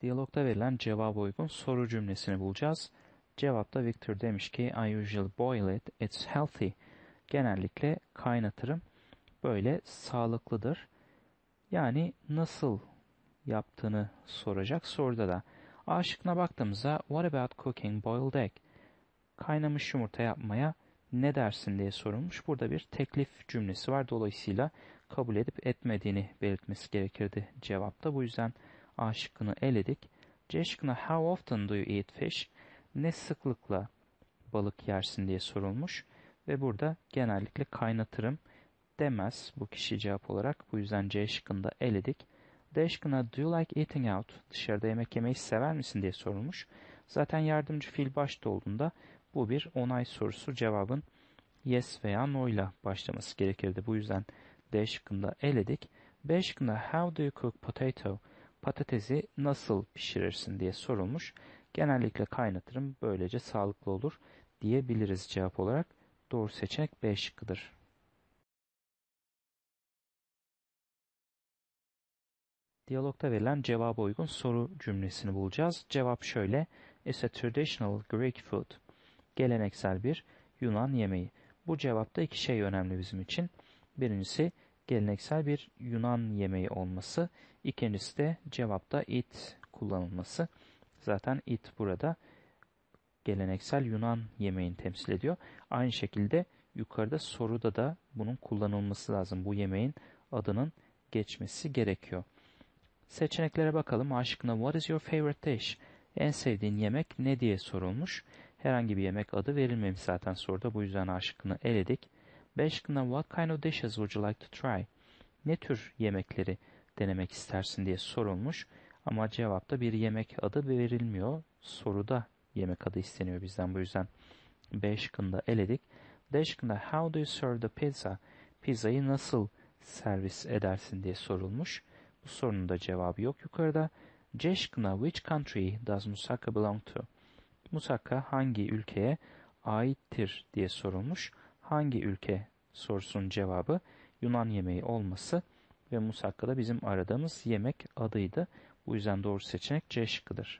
Diyalogda verilen cevaba uygun soru cümlesini bulacağız. Cevapta Victor demiş ki I usually boil it, it's healthy. Genellikle kaynatırım. Böyle sağlıklıdır. Yani nasıl yaptığını soracak soruda da. A şıkkına baktığımızda what about cooking boiled egg? Kaynamış yumurta yapmaya ne dersin diye sorulmuş. Burada bir teklif cümlesi var. Dolayısıyla kabul edip etmediğini belirtmesi gerekirdi cevapta. Bu yüzden A şıkkını eledik. C şıkkına how often do you eat fish? Ne sıklıkla balık yersin diye sorulmuş. Ve burada genellikle kaynatırım demez bu kişi cevap olarak. Bu yüzden C şıkkını da eledik. D şıkkına do you like eating out? Dışarıda yemek yemeyi sever misin diye sorulmuş. Zaten yardımcı fiil başta olduğunda bu bir onay sorusu, cevabın yes veya no ile başlaması gerekirdi. Bu yüzden D şıkkında eledik. B şıkkında how do you cook potato? Patatesi nasıl pişirirsin diye sorulmuş. Genellikle kaynatırım, böylece sağlıklı olur diyebiliriz cevap olarak. Doğru seçenek B şıkkıdır. Diyalogda verilen cevaba uygun soru cümlesini bulacağız. Cevap şöyle. It's a traditional Greek food. Geleneksel bir Yunan yemeği. Bu cevapta iki şey önemli bizim için. Birincisi geleneksel bir Yunan yemeği olması. İkincisi de cevapta it kullanılması. Zaten it burada geleneksel Yunan yemeğini temsil ediyor. Aynı şekilde yukarıda soruda da bunun kullanılması lazım. Bu yemeğin adının geçmesi gerekiyor. Seçeneklere bakalım. A şıkkına what is your favorite dish? En sevdiğin yemek ne diye sorulmuş. Herhangi bir yemek adı verilmemiş zaten soruda. Bu yüzden A şıkkını eledik. B şıkkına what kind of dishes would you like to try? Ne tür yemekleri denemek istersin diye sorulmuş. Ama cevapta bir yemek adı verilmiyor. Soruda yemek adı isteniyor bizden. Bu yüzden B şıkkını da eledik. D şıkkında how do you serve the pizza? Pizzayı nasıl servis edersin diye sorulmuş. Bu sorunun da cevabı yok yukarıda. C şıkkına which country does moussaka belong to? Moussaka hangi ülkeye aittir diye sorulmuş. Hangi ülke sorusunun cevabı Yunan yemeği olması ve moussaka da bizim aradığımız yemek adıydı. Bu yüzden doğru seçenek C şıkkıdır.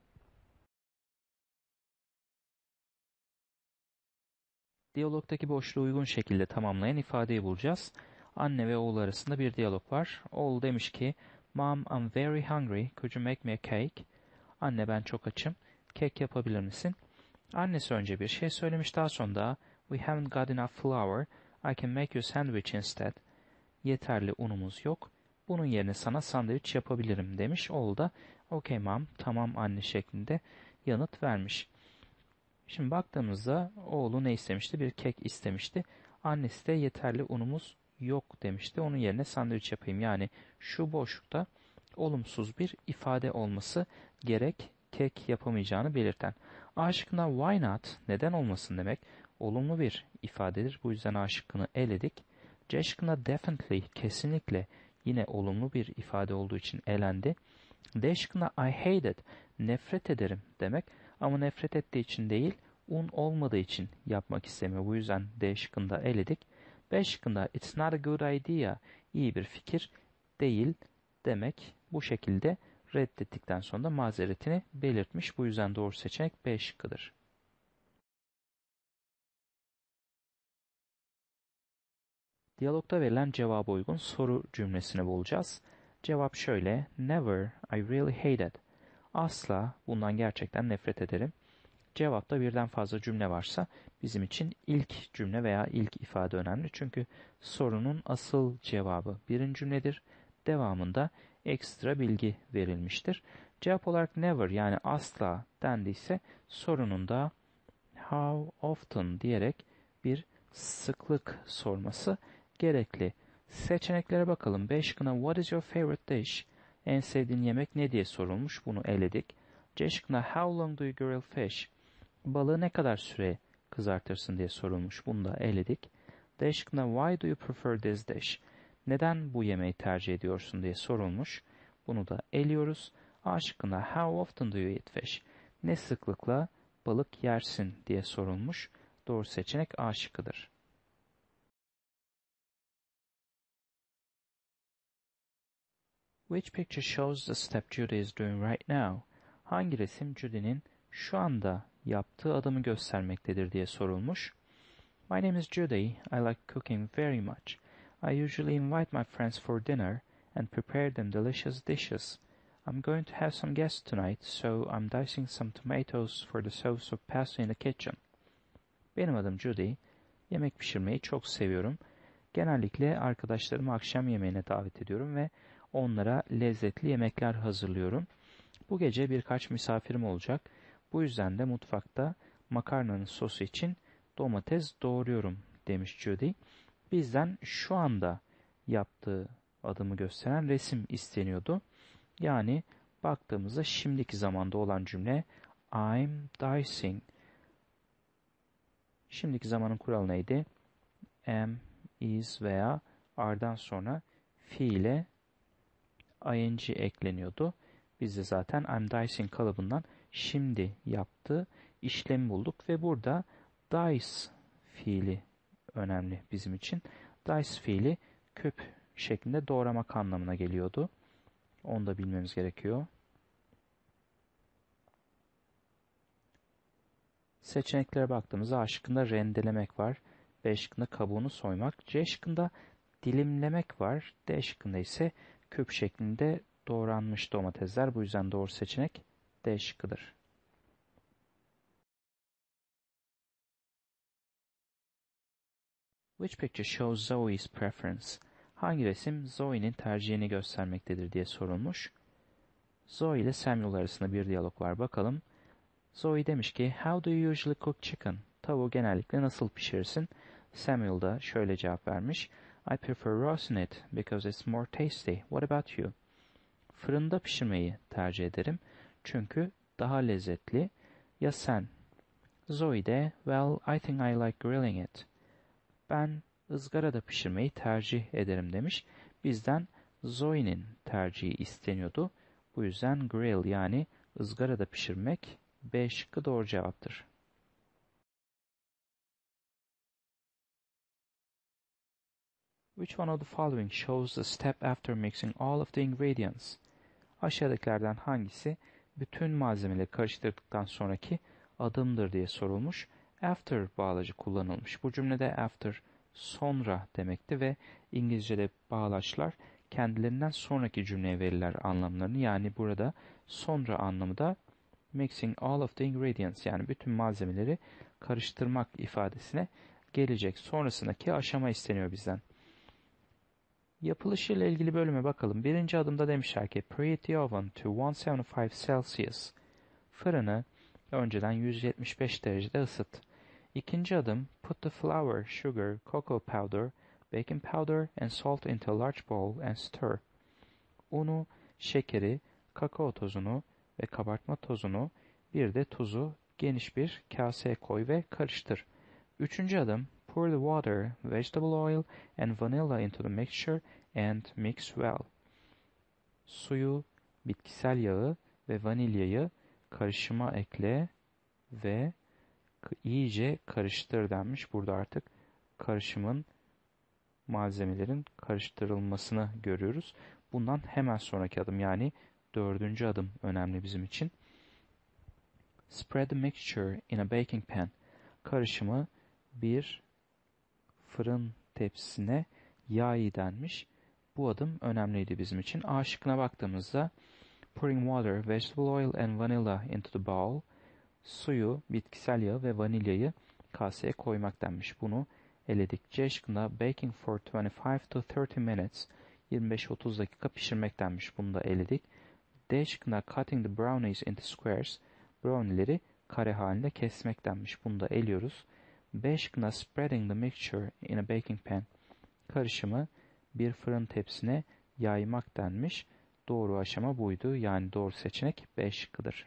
Diyalogdaki boşluğu uygun şekilde tamamlayan ifadeyi bulacağız. Anne ve oğul arasında bir diyalog var. Oğul demiş ki, Mom, I'm very hungry. Could you make me a cake? Anne ben çok açım. Kek yapabilir misin? Annesi önce bir şey söylemiş, daha sonra da We haven't got enough flour. I can make you a sandwich instead. Yeterli unumuz yok. Bunun yerine sana sandviç yapabilirim demiş. Oğul da Okay mom, tamam anne şeklinde yanıt vermiş. Şimdi baktığımızda oğlu ne istemişti? Bir kek istemişti. Annesi de yeterli unumuz yok demişti. Onun yerine sandviç yapayım. Yani şu boşlukta olumsuz bir ifade olması gerek, kek yapamayacağını belirten. A şıkkına why not? Neden olmasın demek olumlu bir ifadedir. Bu yüzden A şıkkını eledik. C şıkkına definitely, kesinlikle yine olumlu bir ifade olduğu için elendi. D şıkkına I hate it, nefret ederim demek ama nefret ettiği için değil, un olmadığı için yapmak istemiyor. Bu yüzden D şıkkında eledik. B şıkkında it's not a good idea, iyi bir fikir değil demek. Bu şekilde reddettikten sonra da mazeretini belirtmiş. Bu yüzden doğru seçenek B şıkkıdır. Diyalogda verilen cevaba uygun soru cümlesini bulacağız. Cevap şöyle. Never, I really hate it. Asla, bundan gerçekten nefret ederim. Cevapta birden fazla cümle varsa bizim için ilk cümle veya ilk ifade önemli. Çünkü sorunun asıl cevabı birinci cümledir. Devamında ekstra bilgi verilmiştir. Cevap olarak never yani asla dendiyse sorunun da how often diyerek bir sıklık sorması gerekli. Seçeneklere bakalım. B şıkkına what is your favorite dish? En sevdiğin yemek ne diye sorulmuş. Bunu eledik. C şıkkına how long do you grill fish? Balığı ne kadar süre kızartırsın diye sorulmuş. Bunu da eledik. D şıkkına why do you prefer this dish? Neden bu yemeği tercih ediyorsun diye sorulmuş. Bunu da eliyoruz. A şıkkına how often do you eat fish? Ne sıklıkla balık yersin diye sorulmuş. Doğru seçenek A şıkkıdır. Which picture shows the step Judy is doing right now? Hangi resim Judy'nin şu anda yaptığı adımı göstermektedir diye sorulmuş. My name is Judy. I like cooking very much. I usually invite my friends for dinner and prepare them delicious dishes. I'm going to have some guests tonight, so I'm dicing some tomatoes for the sauce of pesto in the kitchen. Benim adım Judy. Yemek pişirmeyi çok seviyorum. Genellikle arkadaşlarımı akşam yemeğine davet ediyorum ve onlara lezzetli yemekler hazırlıyorum. Bu gece birkaç misafirim olacak. Bu yüzden de mutfakta makarnanın sosu için domates doğruyorum demiş Judy. Bizden şu anda yaptığı adımı gösteren resim isteniyordu. Yani baktığımızda şimdiki zamanda olan cümle I'm dicing. Şimdiki zamanın kuralı neydi? Am, is veya are'dan sonra fiile ing ekleniyordu. Biz de zaten I'm dicing kalıbından şimdi yaptığı işlemi bulduk ve burada dice fiili önemli bizim için. Dice fiili küp şeklinde doğramak anlamına geliyordu. Onu da bilmemiz gerekiyor. Seçeneklere baktığımızda A şıkkında rendelemek var. B şıkkında kabuğunu soymak. C şıkkında dilimlemek var. D şıkkında ise küp şeklinde doğranmış domatesler. Bu yüzden doğru seçenek D şıkkıdır. Which picture shows Zoe's preference? Hangi resim Zoe'nin tercihini göstermektedir diye sorulmuş. Zoe ile Samuel arasında bir diyalog var. Bakalım. Zoe demiş ki, How do you usually cook chicken? Tavuğu genellikle nasıl pişirirsin? Samuel da şöyle cevap vermiş. I prefer roasting it because it's more tasty. What about you? Fırında pişirmeyi tercih ederim. Çünkü daha lezzetli. Ya sen? Zoe de, Well, I think I like grilling it. Ben ızgarada pişirmeyi tercih ederim demiş. Bizden Zoe'nin tercihi isteniyordu. Bu yüzden grill yani ızgarada pişirmek B şıkkı doğru cevaptır. Which one of the following shows the step after mixing all of the ingredients? Aşağıdakilerden hangisi bütün malzemeleri karıştırdıktan sonraki adımdır diye sorulmuş. After bağlacı kullanılmış. Bu cümlede after sonra demekti ve İngilizce'de bağlaçlar kendilerinden sonraki cümleye verirler anlamlarını. Yani burada sonra anlamı da mixing all of the ingredients yani bütün malzemeleri karıştırmak ifadesine gelecek. Sonrasındaki aşama isteniyor bizden. Yapılışıyla ilgili bölüme bakalım. Birinci adımda demişler ki preheat the oven to 175 Celsius. Fırını önceden 175 derecede ısıt. İkinci adım put the flour, sugar, cocoa powder, baking powder and salt into a large bowl and stir. Unu, şekeri, kakao tozunu ve kabartma tozunu bir de tuzu geniş bir kaseye koy ve karıştır. Üçüncü adım pour the water, vegetable oil and vanilla into the mixture and mix well. Suyu, bitkisel yağı ve vanilyayı karışıma ekle ve iyice karıştır denmiş. Burada artık karışımın malzemelerin karıştırılmasını görüyoruz. Bundan hemen sonraki adım yani dördüncü adım önemli bizim için. Spread the mixture in a baking pan. Karışımı bir fırın tepsisine yay denmiş. Bu adım önemliydi bizim için. A şıkkına baktığımızda pouring water, vegetable oil and vanilla into the bowl. Suyu, bitkisel yağı ve vanilyayı kaseye koymak denmiş. Bunu eledik. C şıkkında baking for 25 to 30 minutes. 25-30 dakika pişirmek denmiş. Bunu da eledik. D şıkkında cutting the brownies into squares. Brownie'leri kare halinde kesmek denmiş. Bunu da eliyoruz. B şıkkında spreading the mixture in a baking pan. Karışımı bir fırın tepsisine yaymak denmiş. Doğru aşama buydu. Yani doğru seçenek B şıkkıdır.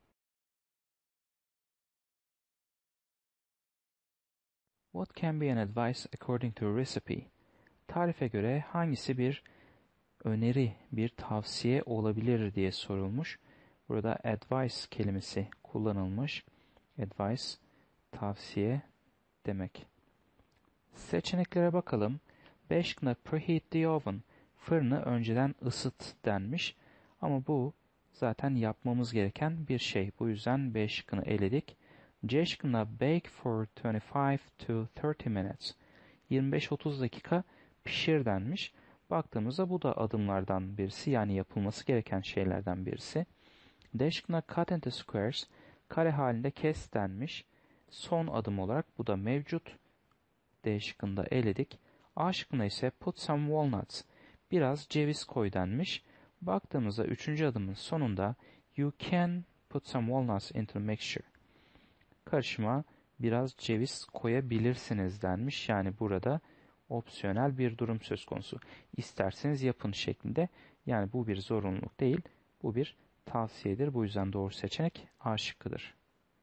What can be an advice according to a recipe? Tarife göre hangisi bir öneri, bir tavsiye olabilir diye sorulmuş. Burada advice kelimesi kullanılmış. Advice, tavsiye demek. Seçeneklere bakalım. 5 preheat the oven. fırını önceden ısıt denmiş. Ama bu zaten yapmamız gereken bir şey. Bu yüzden B şıkkını eledik. C şıkkında bake for 25 to 30 minutes. 25-30 dakika pişir denmiş. Baktığımızda bu da adımlardan birisi, yani yapılması gereken şeylerden birisi. D şıkkında cut into squares, kare halinde kes denmiş. Son adım olarak bu da mevcut. D şıkkında eledik. A şıkkında ise put some walnuts, biraz ceviz koy denmiş. Baktığımızda 3. adımın sonunda you can put some walnuts into the mixture. Karışıma biraz ceviz koyabilirsiniz denmiş. Yani burada opsiyonel bir durum söz konusu. İsterseniz yapın şeklinde. Yani bu bir zorunluluk değil. Bu bir tavsiyedir. Bu yüzden doğru seçenek A şıkkıdır.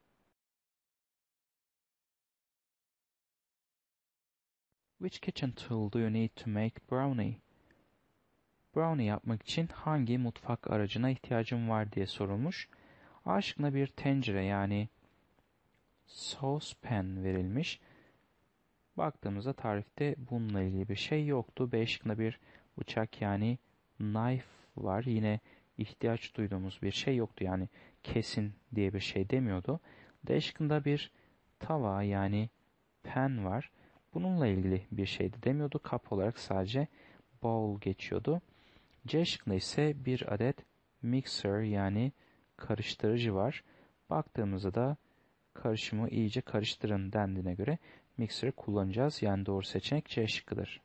Which kitchen tool do you need to make brownie? Brownie yapmak için hangi mutfak aracına ihtiyacın var diye sorulmuş. A şıkkına bir tencere, yani saucepan verilmiş. Baktığımızda tarifte bununla ilgili bir şey yoktu. B şıkkında bir bıçak, yani knife var. Yine ihtiyaç duyduğumuz bir şey yoktu. Yani kesin diye bir şey demiyordu. D şıkkında bir tava, yani pan var. Bununla ilgili bir şey de demiyordu. Kap olarak sadece bowl geçiyordu. C şıkkında ise bir adet mixer, yani karıştırıcı var. Baktığımızda da karışımı iyice karıştırın dendiğine göre mixer'ı kullanacağız. Yani doğru seçenek C şıkkıdır.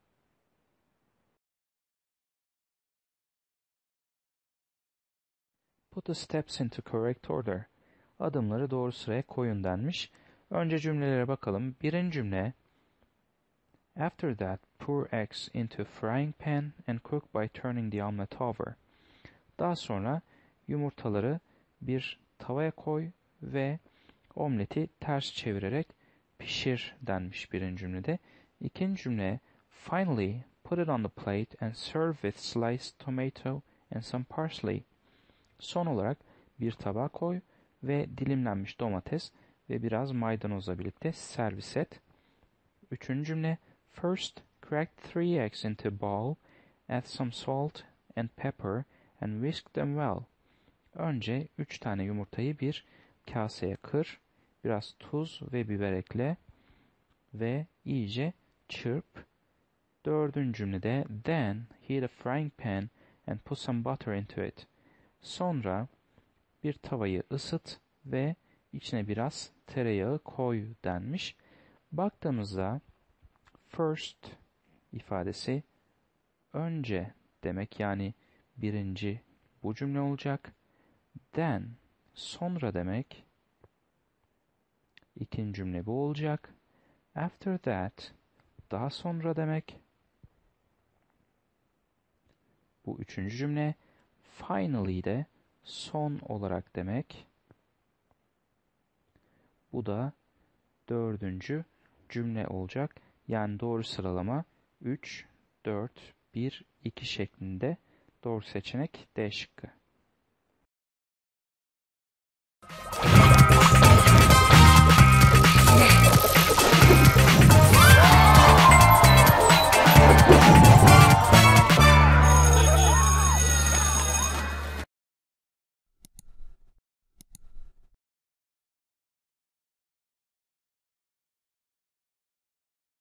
Put the steps into correct order. Adımları doğru sıraya koyun denmiş. Önce cümlelere bakalım. Birinci cümle, after that pour eggs into frying pan and cook by turning the omelet over. Daha sonra yumurtaları bir tavaya koy ve omleti ters çevirerek pişir denmiş birinci cümlede. İkinci cümle, finally put it on the plate and serve with sliced tomato and some parsley. Son olarak bir tabağa koy ve dilimlenmiş domates ve biraz maydanozla birlikte servis et. Üçüncü cümle, first crack 3 eggs into a bowl, add some salt and pepper and whisk them well. Önce 3 tane yumurtayı bir kaseye kır, biraz tuz ve biber ekle ve iyice çırp. Dördüncü cümlede then heat a frying pan and put some butter into it. Sonra bir tavayı ısıt ve içine biraz tereyağı koy denmiş. Baktığımızda first ifadesi önce demek, yani birinci bu cümle olacak. Then sonra demek, ikinci cümle bu olacak. After that daha sonra demek, bu üçüncü cümle. Finally de son olarak demek. Bu da dördüncü cümle olacak. Yani doğru sıralama 3, 4, 1, 2 şeklinde. Doğru seçenek D şıkkı.